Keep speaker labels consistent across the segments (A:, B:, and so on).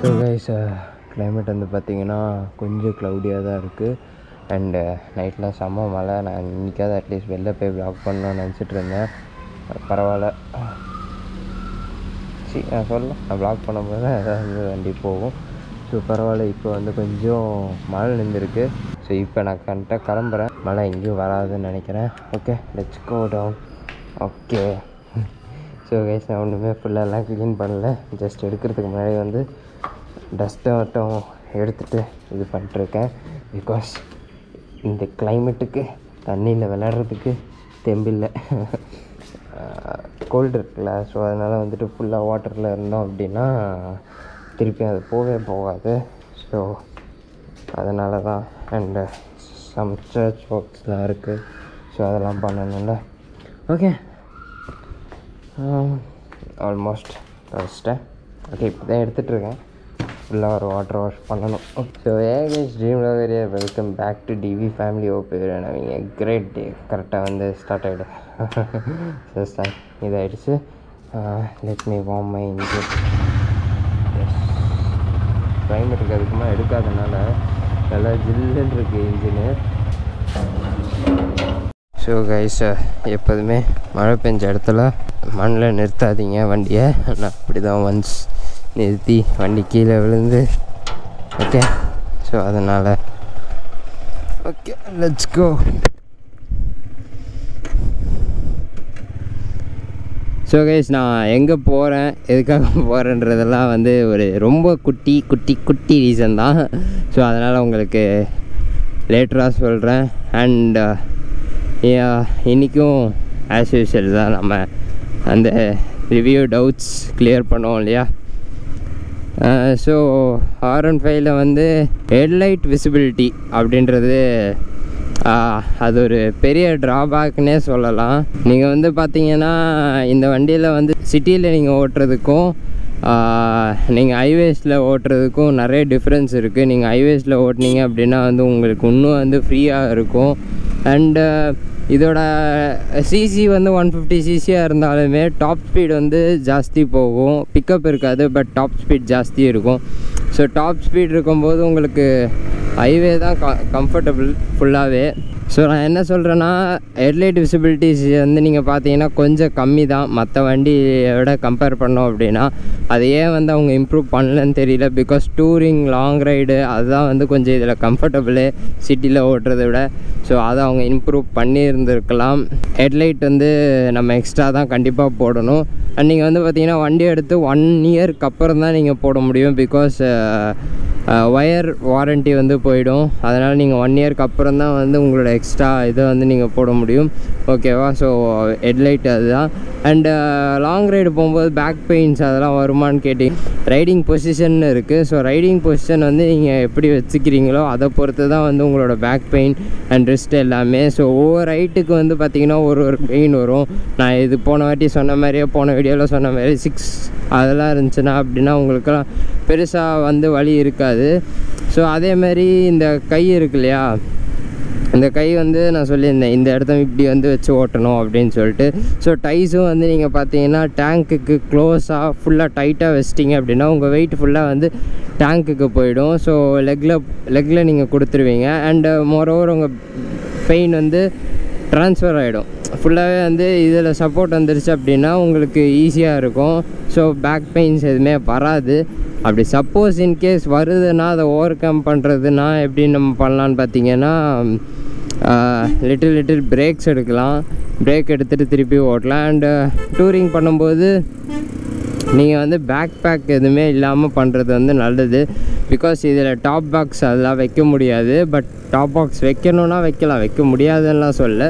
A: So guys climate வந்து பார்த்திங்கன்னா கொஞ்சம் க்ளவுடியாக தான் இருக்குது. அண்டு நைட்டில் செம்ம மழை. நான் இன்றைக்காவது அட்லீஸ்ட் வெளில போய் வ்ளாக் பண்ணணும்னு நினச்சிட்டு இருந்தேன். பரவாயில்ல, நான் சொல்லலாம், நான் வ்ளாக் பண்ணும்போது தான் ஏதாவது வண்டி போகும். ஸோ பரவாயில்ல, இப்போ வந்து கொஞ்சம் மழை நின்றுருக்கு. ஸோ இப்போ நான் கரெக்டாக கிளம்புறேன். மழை எங்கேயும் வராதுன்னு நினைக்கிறேன். Okay, let's go down. Okay, so guys நான் ஒன்றுமே ஃபுல்லாலாம் க்ளீன் பண்ணல. ஜஸ்ட் எடுக்கிறதுக்கு முன்னாடி வந்து டஸ்ட்டை மட்டும் எடுத்துகிட்டு இது பண்ணிட்டுருக்கேன். பிகாஸ் இந்த கிளைமேட்டுக்கு தண்ணியில் விளையாடுறதுக்கு தெம்பில்லை. கோல்டு இருக்குல்ல, ஸோ அதனால் வந்துட்டு ஃபுல்லாக வாட்டரில் இருந்தோம் அப்படின்னா திருப்பி அது போகாது. ஸோ அதனால தான். அண்டு சம் சர்ச் ஒர்க்ஸ்லாம் இருக்குது. ஸோ அதெல்லாம் பண்ணணும்ல. ஓகே, ஆல்மோஸ்ட் வச்சிட்டேன். ஓகே, இப்போ தான் எடுத்துகிட்ருக்கேன். ஃபுல்லாக ஒரு வாட்டர் வாஷ் பண்ணணும். ஸோ ஏகேஷ் dream love welcome back to TV family. ஓபே அவங்க கிரேட் டே கரெக்டாக வந்து ஸ்டார்ட் ஆகிடும். ஸோ இதாகிடுச்சு. Let me warm my engine. Yes, கிளைமேட்டுக்கு அதுக்குமா எடுக்காதனால நல்லா ஜில்லுன்னு இருக்குது இன்ஜினு. ஸோ கைஸ், எப்போதுமே மழை பெஞ்ச இடத்துல மண்ணில் நிறுத்தாதீங்க வண்டியை. நான் அப்படி தான் ஒன்ஸ் நிறுத்தி வண்டி கீழே விழுந்து. ஓகே, ஸோ அதனால் okay, let's go. So guys, நான் எங்கே போகிறேன், எதுக்காக போகிறேன்றதெல்லாம் வந்து ஒரு ரொம்ப குட்டி ரீசன் தான். ஸோ அதனால் உங்களுக்கு லேட்டராக சொல்கிறேன். அண்ட் இன்றைக்கும் ஆஸ் யூஷுவல் தான் நம்ம அந்த ரிவ்யூ டவுட்ஸ் கிளியர் பண்ணுவோம் இல்லையா. ஸோ R15 வந்து ஹெட்லைட் விசிபிலிட்டி அப்படின்றது அது ஒரு பெரிய ட்ராபேக்னே சொல்லலாம். நீங்கள் வந்து பார்த்தீங்கன்னா இந்த வண்டியில் வந்து சிட்டியில் நீங்கள் ஓட்டுறதுக்கும் நீங்கள் ஹைவேஸில் ஓட்டுறதுக்கும் நிறைய டிஃப்ரென்ஸ் இருக்குது. நீங்கள் ஹைவேஸில் ஓட்டினீங்க அப்படின்னா வந்து உங்களுக்கு இன்னும் வந்து ஃப்ரீயாக இருக்கும். அண்டு இதோட சிசி வந்து 150 சிசியாக இருந்தாலுமே டாப் ஸ்பீட் வந்து ஜாஸ்தி போகும். பிக்கப் இருக்காது, பட் டாப் ஸ்பீட் ஜாஸ்தி இருக்கும். ஸோ டாப் ஸ்பீட் இருக்கும்போது உங்களுக்கு ஹைவே தான் கம்ஃபர்டபுள் ஃபுல்லாகவே. ஸோ நான் என்ன சொல்கிறேன்னா, ஹெட்லைட் விசிபிலிட்டிஸ் வந்து நீங்கள் பார்த்தீங்கன்னா கொஞ்சம் கம்மி தான் மற்ற வண்டியோட கம்பேர் பண்ணோம் அப்படின்னா. அது ஏன் வந்து அவங்க இம்ப்ரூவ் பண்ணலன்னு தெரியல. பிகாஸ் டூரிங், லாங் ரைடு அதுதான் வந்து கொஞ்சம் இதில் கம்ஃபர்டபுளு சிட்டியில் ஓட்டுறதை விட. ஸோ அதை அவங்க இம்ப்ரூவ் பண்ணியிருந்துருக்கலாம். ஹெட்லைட் வந்து நம்ம எக்ஸ்ட்ரா தான் கண்டிப்பாக போடணும். அண்ட் நீங்கள் வந்து பார்த்தீங்கன்னா வண்டி எடுத்து 1 இயருக்கு அப்புறம் தான் நீங்கள் போட முடியும். பிகாஸ் ஒயர் வாரண்ட்டி வந்து போயிடும். அதனால் நீங்கள் 1 இயருக்கு அப்புறம் தான் வந்து உங்களோட எக்ஸ்ட்ரா இதை வந்து நீங்கள் போட முடியும். ஓகேவா. ஸோ ஹெட்லைட் அதுதான். அண்டு லாங் ரைடு போகும்போது பேக் பெயின்ஸ் அதெல்லாம் வருமானு கேட்டிங்க. ரைடிங் பொசிஷன் இருக்குது. ஸோ ரைடிங் பொசிஷன் வந்து நீங்கள் எப்படி வச்சுக்கிறீங்களோ அதை பொறுத்து தான் வந்து உங்களோட பேக் பெயின் அண்ட் ரிஸ்ட் எல்லாமே. ஸோ ஒவ்வொரு ரைட்டுக்கு வந்து பார்த்திங்கன்னா ஒரு பெயின் வரும். நான் இது போன வாட்டி சொன்ன மாதிரியே, போன வீடியோவில் சொன்ன மாதிரி 6 அதெல்லாம் இருந்துச்சுன்னா அப்படின்னா உங்களுக்கெல்லாம் பெருசாக வந்து வலி இருக்காது. ஸோ அதேமாதிரி இந்த கை இருக்கு இல்லையா, இந்த கை வந்து நான் சொல்லியிருந்தேன் இந்த இடத்த இப்படி வந்து வச்சு ஓட்டணும் அப்படின்னு சொல்லிட்டு. ஸோ டைஸும் வந்து நீங்கள் பார்த்தீங்கன்னா டேங்க்குக்கு க்ளோஸாக ஃபுல்லாக டைட்டாக வச்சிட்டிங்க அப்படின்னா உங்கள் வெயிட் ஃபுல்லாக வந்து டேங்க்குக்கு போயிடும். ஸோ லெக்கில் நீங்கள் கொடுத்துருவீங்க. அண்டு மோரோவர் உங்கள் பெயின் வந்து ட்ரான்ஸ்ஃபர் ஆகிடும் ஃபுல்லாகவே. வந்து இதில் சப்போர்ட் வந்துருச்சு அப்படின்னா உங்களுக்கு ஈஸியாக இருக்கும். ஸோ பேக் பெயின்ஸ் எதுவுமே வராது. அப்படி சப்போஸ் இன்கேஸ் வருதுன்னா அதை ஓவர் கம் பண்ணுறதுனா எப்படி நம்ம பண்ணலான்னு பார்த்தீங்கன்னா, லிட்டில் பிரேக்ஸ் எடுக்கலாம். பிரேக் எடுத்துகிட்டு திருப்பி ஓட்டலாம். அண்டு டூரிங் பண்ணும்போது நீங்கள் வந்து பேக் பேக் எதுவுமே இல்லாமல் பண்ணுறது வந்து நல்லது. பிகாஸ் இதில் டாப் பாக்ஸ் அதெல்லாம் வைக்க முடியாது. பட் டாப் பாக்ஸ் வைக்கணுன்னா வைக்கலாம், வைக்க முடியாதுன்னெலாம் சொல்ல.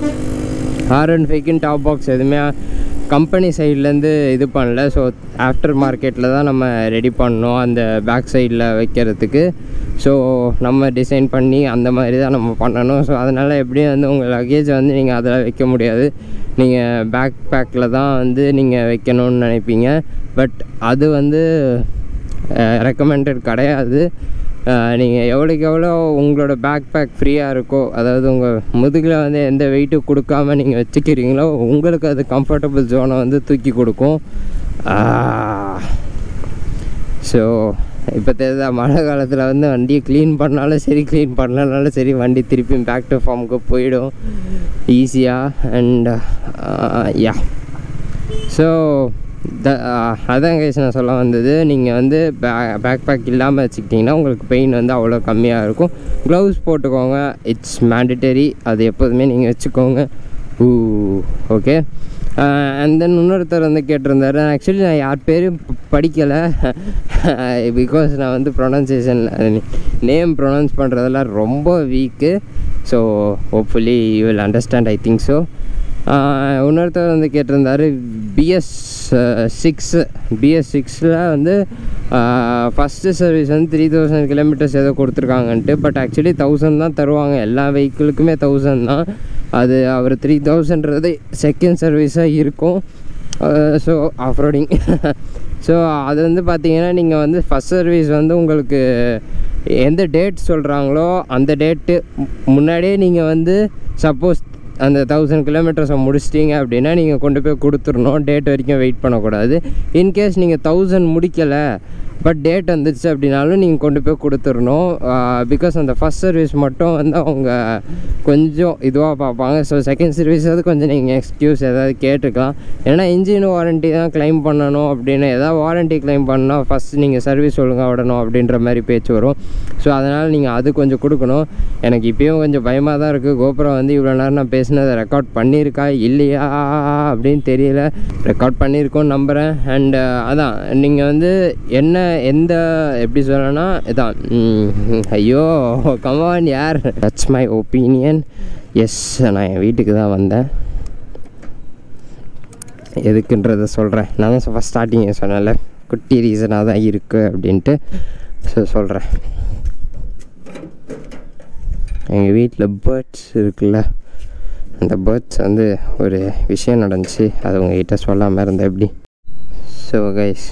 A: R15 டாப் பாக்ஸ் எதுவுமே கம்பெனி சைட்லேருந்து இது பண்ணல. ஸோ ஆஃப்டர் மார்க்கெட்டில் தான் நம்ம ரெடி பண்ணோம் அந்த பேக் சைடில் வைக்கிறதுக்கு. ஸோ நம்ம டிசைன் பண்ணி அந்த மாதிரி தான் நம்ம பண்ணணும். ஸோ அதனால் எப்படியும் வந்து உங்கள் லக்கேஜை வந்து நீங்கள் அதில் வைக்க முடியாது. நீங்கள் பேக் பேக்கில் தான் வந்து நீங்கள் வைக்கணும்னு நினைப்பீங்க. பட் அது வந்து ரெக்கமெண்டட் கிடையாது. நீங்கள் எவ்வளோக்கு எவ்வளோ உங்களோட பேக் பேக் ஃப்ரீயாக இருக்கோ, அதாவது உங்கள் முதுகில் வந்து எந்த வெயிட்டும் கொடுக்காமல் நீங்கள் வச்சுக்கிறீங்களோ உங்களுக்கு அது கம்ஃபர்டபுள் ஜோனை வந்து தூக்கி கொடுக்கும். ஸோ இப்போ தெரியுதா, மழை காலத்தில் வந்து வண்டியை க்ளீன் பண்ணாலும் சரி க்ளீன் பண்ணலனாலும் சரி வண்டி திருப்பி பேக் டு ஃபார்முக்கு போயிடும் ஈஸியாக. அண்ட் யா ஸோ அதான் கைஸ் நான் சொல்ல வந்தது. நீங்கள் வந்து பேக் பேக் இல்லாமல் வச்சுக்கிட்டிங்கன்னா உங்களுக்கு பெயின் வந்து அவ்வளோ கம்மியாக இருக்கும். க்ளவுஸ் போட்டுக்கோங்க, இட்ஸ் மேண்டட்டரி, அது எப்போதுமே நீங்கள் வச்சுக்கோங்க. ஓகே. அண்ட் தென் இன்னொருத்தர் வந்து கேட்டிருந்தார். ஆக்சுவலி நான் யார் பேரும் படிக்கலை, பிகாஸ் நான் வந்து ப்ரொனன்சியேஷன் நேம் ப்ரொனவுன்ஸ் பண்ணுறதெல்லாம் ரொம்ப weak. So hopefully you will understand, I think so. இன்னொருத்தர் வந்து கேட்டிருந்தார் BS6 வந்து ஃபஸ்ட்டு சர்வீஸ் வந்து 3000 கிலோமீட்டர்ஸ் ஏதோ கொடுத்துருக்காங்கன்ட்டு. பட் ஆக்சுவலி 1000 தான் தருவாங்க, எல்லா வெஹிக்கிளுக்குமே 1000 தான். அது அவர் 3000ன்றது செகண்ட் சர்வீஸாக இருக்கும். So of roading. ஸோ அது வந்து பார்த்திங்கன்னா நீங்கள் வந்து ஃபஸ்ட் சர்வீஸ் வந்து உங்களுக்கு எந்த டேட் சொல்கிறாங்களோ அந்த டேட்டு முன்னாடியே நீங்கள் வந்து சப்போஸ் அந்த 1000 கிலோமீட்டர்ஸை முடிச்சிட்டிங்க அப்படின்னா நீங்கள் கொண்டு போய் கொடுத்துடணும். டேட் வரைக்கும் வெயிட் பண்ணக்கூடாது. இன்கேஸ் நீங்கள் 1000 முடிக்கலை பட் டேட் வந்துடுச்சு அப்படின்னாலும் நீங்கள் கொண்டு போய் கொடுத்துடணும். பிகாஸ் அந்த ஃபஸ்ட் சர்வீஸ் மட்டும் வந்து அவங்க கொஞ்சம் இதுவாக பார்ப்பாங்க. ஸோ செகண்ட் சர்வீஸாவது கொஞ்சம் நீங்கள் எக்ஸ்கியூஸ் ஏதாவது கேட்டுக்கலாம். ஏன்னா இன்ஜின் வாரண்ட்டி தான் கிளைம் பண்ணணும் அப்படின்னு, ஏதாவது வாரண்ட்டி கிளைம் பண்ணால் ஃபஸ்ட் நீங்கள் சர்வீஸ் ஒழுங்காக விடணும் அப்படின்ற மாதிரி பேச்சு வரும். ஸோ அதனால் நீங்கள் அது கொஞ்சம் கொடுக்கணும். எனக்கு இப்போயும் கொஞ்சம் பயமாக தான் இருக்குது. கோபுரம் வந்து இவ்வளோ நேரம் நான் பேசினதை ரெக்கார்ட் பண்ணியிருக்கா இல்லையா அப்படின்னு தெரியல. ரெக்கார்ட் பண்ணியிருக்கோன்னு நம்புகிறேன். அண்ட் அதான் நீங்கள் வந்து என்ன எந்த எப்படி சொல்லணும்னா இதான், ஐயோ கமான் யார், தட்ஸ் மை ஒப்பீனியன். எஸ், நான் என் வீட்டுக்கு தான் வந்தேன். எதுக்குன்றதை சொல்கிறேன். நான் தான் ஃபஸ்ட் ஸ்டார்டிங் சொன்னேன்ல, குட்டி ரீசனாக தான் இருக்குது அப்படின்ட்டு. ஸோ சொல்கிறேன். எங்கள் வீட்டில் பேர்ட்ஸ் இருக்குல்ல, அந்த பேர்ட்ஸ் வந்து ஒரு விஷயம் நடந்துச்சு, அது உங்ககிட்ட சொல்லாமல் இருந்தேன் எப்படி. ஸோ கைஸ்,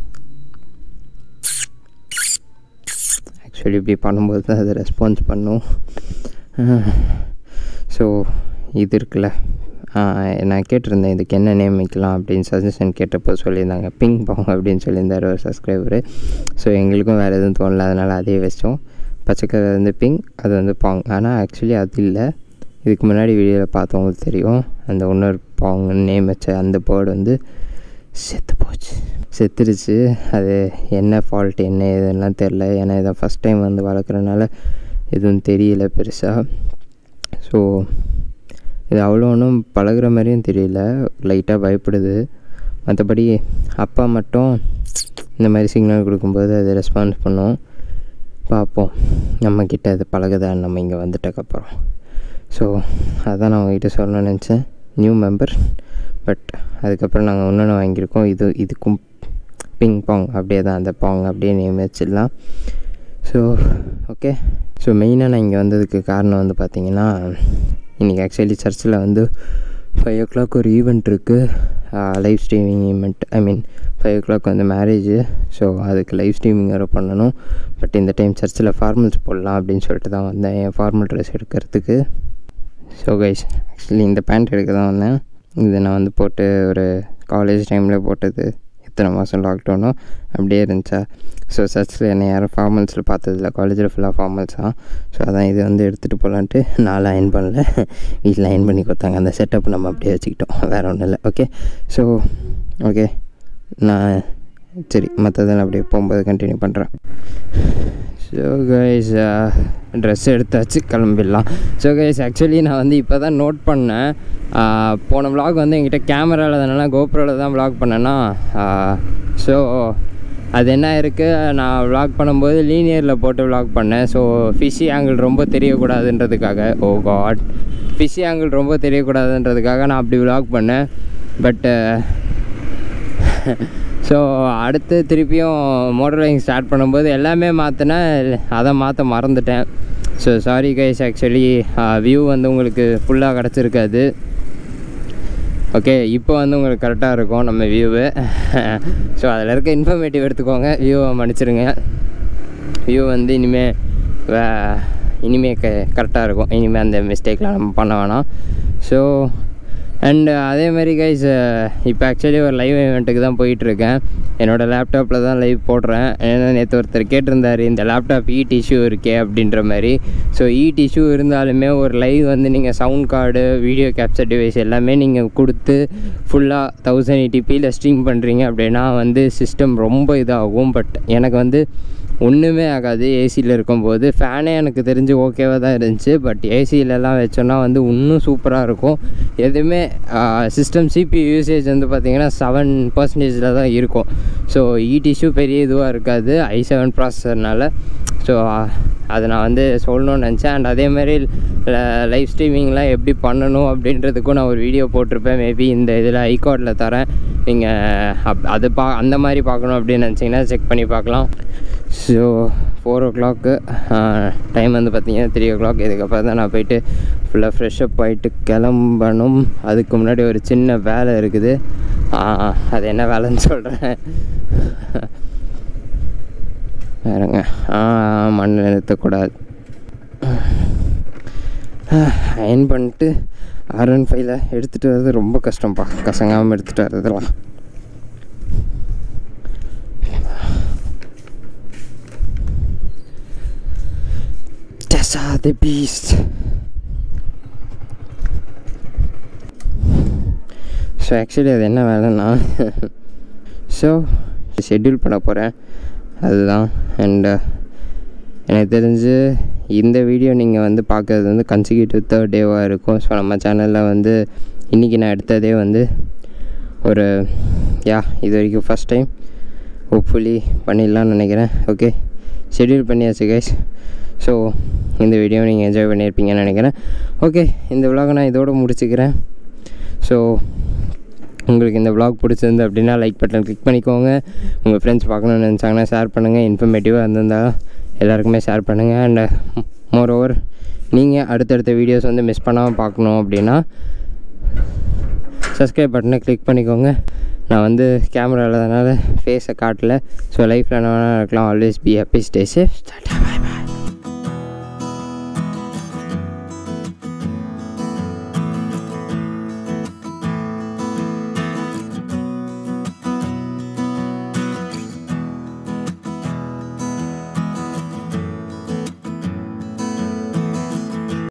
A: ஆக்சுவலி இப்படி பண்ணும்போது தான் அது ரெஸ்பான்ஸ் பண்ணும். ஸோ இது இருக்குல்ல, நான் கேட்டிருந்தேன் இதுக்கு என்ன நேம் வைக்கலாம் அப்படின்னு சஜஷன் கேட்டப்போ சொல்லியிருந்தாங்க பிங் பாங் அப்படின்னு சொல்லியிருந்தார் ஒரு சப்ஸ்கிரைபரு. ஸோ எங்களுக்கும் வேறு எதுவும் தோணல, அதனால் அதே வச்சோம். பச்சைக்கரை வந்து பிங், அது வந்து பாங். ஆனால் ஆக்சுவலி அது இல்லை, இதுக்கு முன்னாடி வீடியோவில் பார்த்தவங்களுக்கு தெரியும். அந்த இன்னொரு பாங்னு நேம் வச்ச அந்த பேர்டு வந்து செத்துருச்சு. அது என்ன ஃபால்ட் என்ன இதெல்லாம் தெரில. ஏன்னா இதை ஃபஸ்ட் டைம் வந்து வளர்க்குறதுனால எதுவும் தெரியல பெருசாக. ஸோ இது அவ்வளோ ஒன்றும் பழகுற மாதிரியும் தெரியல, லைட்டாக பயப்படுது. மற்றபடி அப்பா மட்டும் இந்த மாதிரி சிக்னல் கொடுக்கும்போது அது ரெஸ்பான்ஸ் பண்ணும். பார்ப்போம் நம்மக்கிட்ட அது பழகுதான்னு நம்ம இங்கே வந்துட்டக்கப்புறம். ஸோ அதான் நான் உங்கள்கிட்ட சொல்லணும்னு நினச்சேன். நியூ மெம்பர், பட் அதுக்கப்புறம் நாங்கள் இன்னொன்று வாங்கியிருக்கோம். இதுக்கும் பிங் பாங் அப்படியே தான், அந்த பாங் அப்படியே நேம் வச்சிடலாம். So okay. ஸோ மெயினாக நான் இங்கே வந்ததுக்கு காரணம் வந்து பார்த்திங்கன்னா, இன்றைக்கி ஆக்சுவலி சர்ச்சில் வந்து 5 o'clock ஒரு ஈவெண்ட் இருக்குது, live streaming event. I mean 5 o'clock வந்து மேரேஜு. ஸோ அதுக்கு லைவ் ஸ்ட்ரீமிங் வேறு பண்ணணும். பட் இந்த டைம் சர்ச்சில் ஃபார்மல்ஸ் போடலாம் அப்படின்னு சொல்லிட்டு தான் வந்தேன், என் ஃபார்மல் ட்ரெஸ் எடுக்கிறதுக்கு. ஸோ கைஸ், ஆக்சுவலி இந்த பேண்ட் எடுக்க தான் வந்தேன். இதை நான் வந்து போட்டு ஒரு காலேஜ் டைமில் போட்டது, இத்தனை மாதம் லாக்டவுனோ அப்படியே இருந்துச்சா. ஸோ சர்ச்சில் என்னை யாரும் ஃபார்மல்ஸில் பார்த்ததில்ல, காலேஜில் ஃபுல்லாக ஃபார்மல்ஸ் தான். ஸோ அதான் இது வந்து எடுத்துகிட்டு போகலான்ட்டு நான் அயன் பண்ணல, வீட்டில் அயன் பண்ணி கொடுத்தாங்க. அந்த செட்டப் நம்ம அப்படியே வச்சுக்கிட்டோம், வேறு ஒன்றும் இல்லை. ஓகே. ஸோ ஓகே, நான் சரி மற்றதெல்லாம் அப்படியே போகும்போது கண்டினியூ பண்ணுறேன். ஸோ கைஸ், ட்ரெஸ் எடுத்தாச்சு, கிளம்பிடலாம். ஸோ கைஸ், ஆக்சுவலி நான் வந்து இப்போ தான் நோட் பண்ணேன், போன விலாக் வந்து என்கிட்ட கேமராவில் அதனால கோப்ரோவில் தான் விலாக் பண்ணேன்னா. ஸோ அது என்ன இருக்குது, நான் விலாக் பண்ணும்போது லீனியரில் போட்டு விலாக் பண்ணேன். ஸோ ஃபிஷி ஆங்கிள் ரொம்ப தெரியக்கூடாதுன்றதுக்காக, ஓ காட், ஃபிஷி ஆங்கிள் ரொம்ப தெரியக்கூடாதுன்றதுக்காக நான் அப்படி விலாக் பண்ணேன். பட்டு ஸோ அடுத்து திருப்பியும் மோட்டர் பைக்கிங் ஸ்டார்ட் பண்ணும்போது எல்லாமே மாற்றினேன், அதை மாற்ற மறந்துட்டேன். So sorry guys, actually view வந்து உங்களுக்கு ஃபுல்லாக கிடச்சிருக்காது. ஓகே, இப்போ வந்து உங்களுக்கு கரெக்டாக இருக்கும் நம்ம வியூவு. ஸோ அதில் இருக்க இன்ஃபர்மேட்டிவ் எடுத்துக்கோங்க, வியூவை மன்னிச்சிருங்க. வியூ வந்து இனிமேல் கரெக்டாக இருக்கும். இனிமேல் அந்த மிஸ்டேக்லாம் நம்ம பண்ண வேணாம். ஸோ அண்ட் அதே மாதிரி கைஸ் இப்போ ஆக்சுவலி ஒரு லைவ் ஈவெண்ட்டுக்கு தான் போயிட்டுருக்கேன். என்னோடய லேப்டாப்பில் தான் லைவ் போடுறேன். ஏன்னா நேற்று ஒருத்தர் கேட்டிருந்தார் இந்த லேப்டாப் ஈட் இஷ்யூ இருக்கே அப்படின்ற மாதிரி. ஸோ ஈட் இஷ்யூ இருந்தாலுமே ஒரு லைவ் வந்து நீங்கள் sound card, video capture device எல்லாமே நீங்கள் கொடுத்து ஃபுல்லாக 1080pயில் ஸ்ட்ரீம் பண்ணுறீங்க அப்படின்னா வந்து சிஸ்டம் ரொம்ப இதாகும். பட் எனக்கு வந்து ஒன்றுமே ஆகாது ஏசியில் இருக்கும்போது. ஃபேனே எனக்கு தெரிஞ்சு ஓகேவாக தான் இருந்துச்சு. பட் ஏசியிலலாம் வச்சோன்னா வந்து இன்னும் சூப்பராக இருக்கும். எதுவுமே சிஸ்டம் CPU யூசேஜ் வந்து பார்த்திங்கன்னா 7% தான் இருக்கும். ஸோ ஈட் இஷ்யூ பெரிய இதுவாக இருக்காது i7 ப்ராசஸர்னால. ஸோ அதை நான் வந்து சொல்லணும்னு நினச்சேன். அண்ட் அதேமாதிரி லைவ் ஸ்ட்ரீமிங்லாம் எப்படி பண்ணணும் அப்படின்றதுக்கும் நான் ஒரு வீடியோ போட்டிருப்பேன். மேபி இந்த இதில் ஐகார்டில் தரேன். நீங்கள் அது அந்த மாதிரி பார்க்கணும் அப்படின்னு நினச்சிங்கன்னா செக் பண்ணி பார்க்கலாம். ஸோ 4 o'clock டைம் வந்து பார்த்திங்கன்னா 3 o'clock. இதுக்கப்புறம் தான் நான் போயிட்டு ஃபுல்லாக ஃப்ரெஷ்அப் ஆகிட்டு கிளம்பணும். அதுக்கு முன்னாடி ஒரு சின்ன வேலை இருக்குது. அது என்ன வேலைன்னு சொல்கிறேன் வேறுங்க. மண் நிறுத்தக்கூடாது. அயன் பண்ணிட்டு R15 எடுத்துகிட்டு வர்றது ரொம்ப கஷ்டம்ப்பா. கசங்காமல் எடுத்துகிட்டு வர்றதுலாம். The beast. ஸோ ஆக்சுவலி அது என்ன வேலைன்னா ஷெட்யூல் பண்ண போகிறேன் அதுதான். அண்டு எனக்கு தெரிஞ்சு இந்த வீடியோ நீங்கள் வந்து பார்க்குறது வந்து கன்சிக்யூட்டிவ் 3rd டேவாக இருக்கும். ஸோ நம்ம சேனலில் வந்து இன்றைக்கி நான் எடுத்ததே வந்து ஒரு இது வரைக்கும் ஃபஸ்ட் டைம். ஹோப்ஃபுல்லி பண்ணிடலான்னு நினைக்கிறேன். ஓகே, ஷெட்யூல் பண்ணியாச்சு கைஸ். ஸோ இந்த வீடியோ நீங்கள் என்ஜாய் பண்ணியிருப்பீங்கன்னு நினைக்கிறேன். ஓகே, இந்த விலாகை நான் இதோடு முடிச்சுக்கிறேன். ஸோ உங்களுக்கு இந்த விலாக் பிடிச்சிருந்து அப்படின்னா லைக் பட்டன் கிளிக் பண்ணிக்கோங்க. உங்கள் ஃப்ரெண்ட்ஸ் பார்க்கணுன்னு நினச்சாங்கன்னா ஷேர் பண்ணுங்கள். இன்ஃபர்மேட்டிவாக இருந்திருந்தால் எல்லாருக்குமே ஷேர் பண்ணுங்கள். அண்ட் மோரோவர் நீங்கள் அடுத்தடுத்த வீடியோஸ் வந்து மிஸ் பண்ணாமல் பார்க்கணும் அப்படின்னா சப்ஸ்கிரைப் பட்டனை கிளிக் பண்ணிக்கோங்க. நான் வந்து கேமரா இல்லாதனால ஃபேஸை காட்டல. ஸோ லைஃப்பில் என்ன வேணால் இருக்கலாம். Always be happy, stay safe.